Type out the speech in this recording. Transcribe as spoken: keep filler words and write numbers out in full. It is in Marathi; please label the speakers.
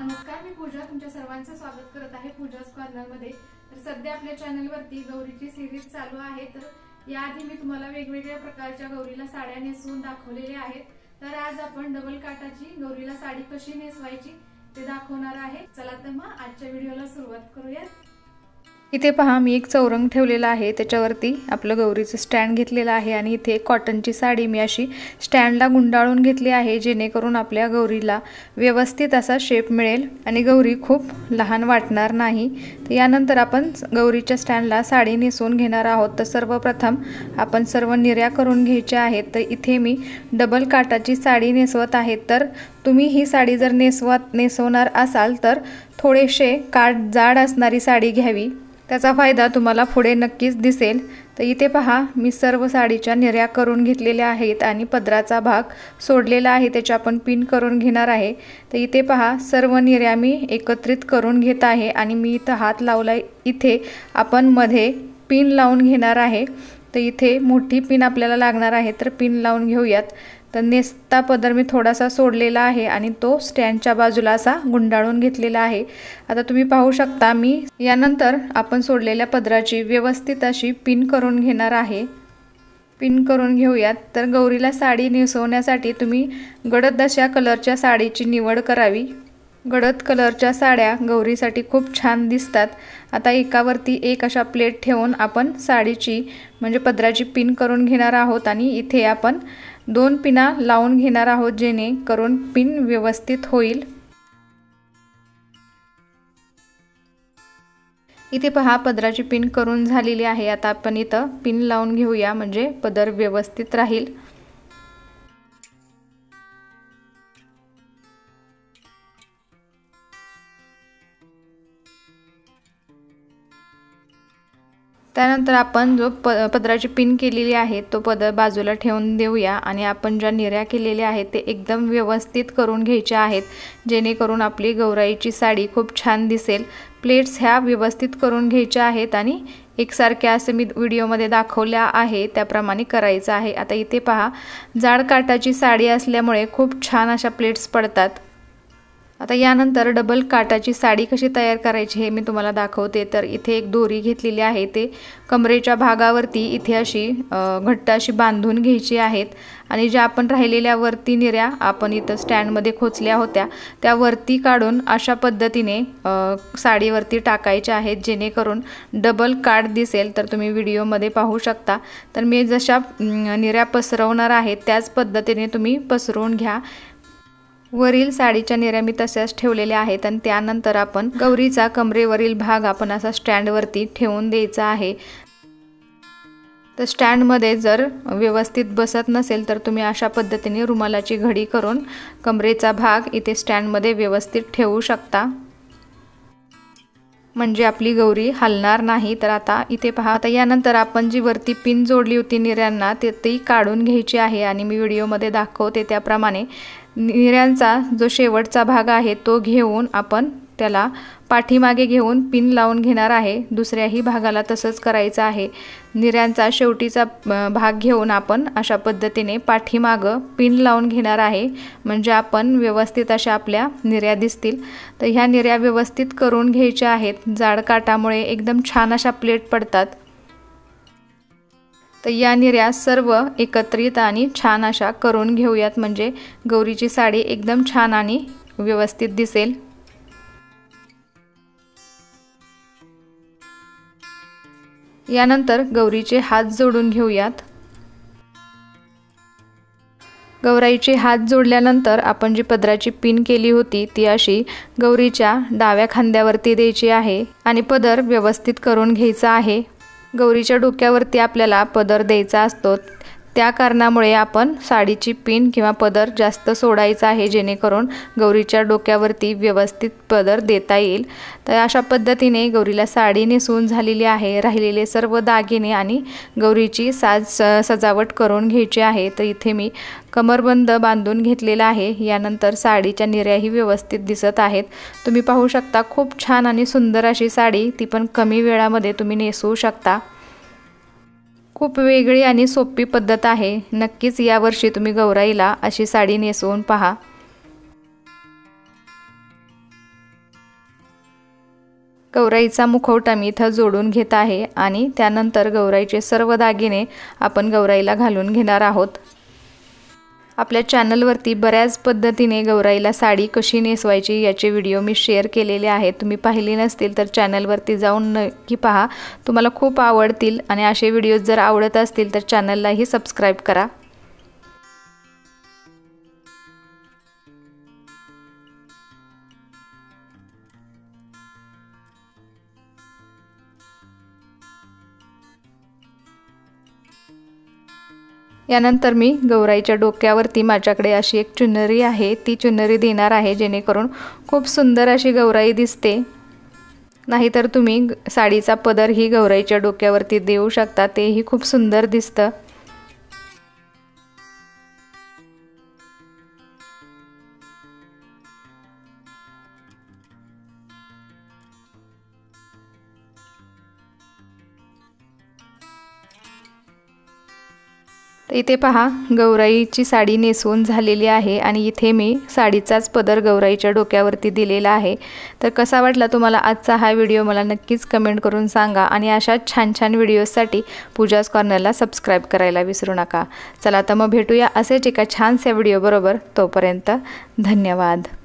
Speaker 1: नमस्कार, मी पूजा तुमच्या सर्वांचं स्वागत करत आहे पूजाज कॉर्नर मध्ये। तर सध्या आपल्या चॅनल वरती गौरीची सीरीज चालू आहे। तर याआधी मी तुम्हाला वेगवेगळ्या प्रकारच्या गौरीला साड्या नेसवून दाखवलेले आहेत। तर आज आपण डबल काटाची गौरीला साडी कशी नेसवायची ते दाखवणार आहे। चला तर मग आजच्या व्हिडिओला सुरुवात करूया।
Speaker 2: इथे पहा मी एक चौरंग ठेवलेला आहे, त्याच्यावरती आपलं गौरीचं स्टँड घेतलेलं आहे आणि इथे कॉटनची साडी मी अशी स्टँडला गुंडाळून घेतली आहे, जेणेकरून आपल्या गौरीला व्यवस्थित असा शेप मिळेल आणि गौरी खूप लहान वाटणार नाही। तर यानंतर आपण गौरीच्या स्टँडला साडी नेसवून घेणार आहोत। तर सर्वप्रथम आपण सर्व निर्या करून घ्यायच्या आहेत। तर इथे मी डबल काटाची साडी नेसवत आहे। तर तुम्ही ही साडी जर नेसवत नेसवणार असाल तर थोडेसे काठ जाड असणारी साडी घ्यावी, त्याचा फायदा तुम्हाला पुढे नक्कीच दिसेल। तर इथे पहा मी सर्व साडीच्या निर्या करून घेतलेल्या आहेत आणि पदराचा भाग सोडलेला आहे, त्याची आपण पिन करून घेणार आहे। तर इथे पहा सर्व निर्या मी एकत्रित करून घेत आहे आणि मी इथं हात लावलाय। इथे आपण मध्ये पिन लावून घेणार आहे। तर इथे मोठी पिन आपल्याला लागणार आहे, तर पिन लावून घेऊयात। तर नेसता पदर मी थोडासा सोडलेला आहे आणि तो स्टँडच्या बाजूला असा गुंडाळून घेतलेला आहे। आता तुम्ही पाहू शकता मी यानंतर आपण सोडलेल्या पदराची व्यवस्थित अशी पिन करून घेणार आहे। पिन करून घेऊयात। तर गौरीला साडी नेसवण्यासाठी तुम्ही गडद अशा कलरच्या साडीची निवड करावी। गडद कलरच्या साड्या गौरीसाठी खूप छान दिसतात। आता एकावरती एक अशा प्लेट ठेवून आपण साडीची म्हणजे पदराची पिन करून घेणार आहोत आणि इथे आपण दोन पिना लावून घेणार आहोत, जेणेकरून पिन व्यवस्थित होईल। इथे पहा पदराची पिन करून झालेली आहे। आता आपण इथं पिन लावून घेऊया, म्हणजे पदर व्यवस्थित राहील। त्यानंतर आपण जो प पदराची पिन केलेली आहे तो पदर बाजूला ठेवून देऊया आणि आपण ज्या निर्या केलेल्या आहेत ते एकदम व्यवस्थित करून घ्यायच्या आहेत, जेणेकरून आपली गौराईची साडी खूप छान दिसेल। प्लेट्स ह्या व्यवस्थित करून घ्यायच्या आहेत आणि एकसारख्या असे मी व्हिडिओमध्ये दाखवल्या आहे त्याप्रमाणे करायचं आहे। आता इथे पहा जाड काटाची साडी असल्यामुळे खूप छान अशा प्लेट्स पडतात। आता यानंतर डबल काटाची साडी कशी तयार करायची हे मी तुम्हाला दाखवते। तर इथे एक दोरी घेतलेली आहे, ते कमरेच्या भागावरती इथे अशी घट्ट अशी बांधून घ्यायची आहेत आणि ज्या आपण राहिलेल्या वरती निर्या आपण इथं स्टँडमध्ये खोचल्या होत्या त्या वरती काढून अशा पद्धतीने साडीवरती टाकायच्या आहेत, जेणेकरून डबल काट दिसेल। तर तुम्ही व्हिडिओमध्ये पाहू शकता। तर मी जशा निर्या पसरवणार आहे त्याच पद्धतीने तुम्ही पसरवून घ्या। वरील साडीच्या निर्या मी तशाच ठेवलेल्या आहेत आणि त्यानंतर आपण गौरीचा कमरेवरील भाग आपण असा स्टँडवरती ठेवून द्यायचा आहे। तर स्टँडमध्ये जर व्यवस्थित बसत नसेल तर तुम्ही अशा पद्धतीने रुमालाची घडी करून कमरेचा भाग इथे स्टँडमध्ये व्यवस्थित ठेवू शकता, म्हणजे आपली गौरी हलणार नाही। तर आता इथे पहा आता यानंतर आपण जी वरती पिन जोडली होती निर्यांना ते ती काढून घ्यायची आहे आणि मी व्हिडिओमध्ये दाखवते त्याप्रमाणे निर्यांचा जो शेवटचा भाग आहे तो घेऊन आपण त्याला पाठीमागे घेऊन पिन लावून घेणार आहे। दुसऱ्याही भागाला तसंच करायचं आहे। निर्यांचा शेवटीचा भाग घेऊन आपण अशा पद्धतीने पाठीमागं पिन लावून घेणार आहे, म्हणजे आपण व्यवस्थित अशा आपल्या निर्या दिसतील। तर ह्या निर्या व्यवस्थित करून घ्यायच्या आहेत। जाड काटामुळे एकदम छान अशा प्लेट पडतात। तर या निर्या सर्व एकत्रित आणि छान अशा करून घेऊयात, म्हणजे गौरीची साडी एकदम छान आणि व्यवस्थित दिसेल। यानंतर गौरीचे हात जोडून घेऊयात। गौराईचे हात जोडल्यानंतर आपण जी पदराची पिन केली होती ती अशी गौरीच्या डाव्या खांद्यावरती द्यायची आहे आणि पदर व्यवस्थित करून घ्यायचा आहे। गौरीच्या डोक्यावरती आपल्याला पदर द्यायचा असतो, त्या कारणामुळे आपण साडीची पिन किंवा पदर जास्त सोडायचा आहे, जेणेकरून गौरीच्या डोक्यावरती व्यवस्थित पदर देता येईल। तर अशा पद्धतीने गौरीला साडी नेसवून झालेली आहे। राहिलेले सर्व दागिने आणि गौरीची साज सजावट करून घ्यायची आहे। तर इथे मी कमरबंद बांधून घेतलेला आहे। यानंतर साडीच्या निर्याही व्यवस्थित दिसत आहेत। तुम्ही पाहू शकता खूप छान आणि सुंदर अशी साडी, ती पण कमी वेळामध्ये तुम्ही नेसवू शकता। खूप वेगळी आणि सोपी पद्धत आहे। नक्कीच यावर्षी तुम्ही गौराईला अशी साडी नेसवून पहा। गौराईचा मुखवटा मी इथं जोडून घेत आहे आणि त्यानंतर गौराईचे सर्व दागिने आपण गौराईला घालून घेणार आहोत। आपल्या चॅनलवरती बऱ्याच पद्धतीने गौराईला साडी कशी नेसवायची याचे व्हिडिओ मी शेअर केलेले आहेत। तुम्ही पाहिले नसतील तर चॅनलवरती जाऊन नक्की पहा, तुम्हाला खूप आवडतील आणि असे व्हिडिओज जर आवडत असतील तर चॅनललाही सबस्क्राईब करा। यानंतर मी गौराईच्या डोक्यावरती माझ्याकडे अशी एक चुनरी आहे ती चुनरी देणार आहे, जेणेकरून खूप सुंदर अशी गौराई दिसते। नाहीतर तुम्ही साडीचा पदर ही गौराईच्या डोक्यावरती देऊ शकता, तेही खूप सुंदर दिसतं। तर इथे पहा गौराईची साडी नेसवून झालेली आहे आणि इथे मी साडीचाच पदर गौराईच्या डोक्यावरती दिलेला आहे। तर कसा वाटला तुम्हाला आजचा हा व्हिडिओ मला नक्कीच कमेंट करून सांगा आणि अशा छान छान व्हिडिओजसाठी पूजाज कॉर्नरला सबस्क्राईब करायला विसरू नका। चला तर मग भेटूया असेच एका छानशा व्हिडिओ बरोबर, तोपर्यंत धन्यवाद।